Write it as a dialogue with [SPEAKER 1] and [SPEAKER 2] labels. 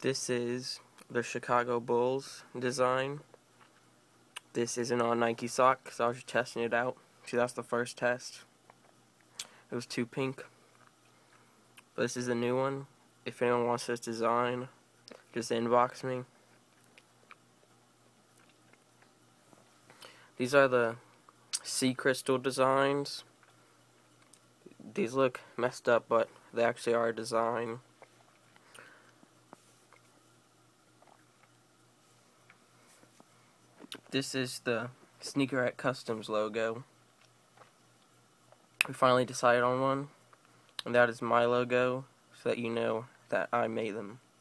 [SPEAKER 1] This is the Chicago Bulls design. This isn't on Nike sock because I was just testing it out. See, that's the first test. It was too pink. But this is the new one. If anyone wants this design, just inbox me. These are the sea crystal designs. These look messed up, but they actually are a design. This is the Sneakerette Customs logo. We finally decided on one, and that is my logo, so that you know that I made them.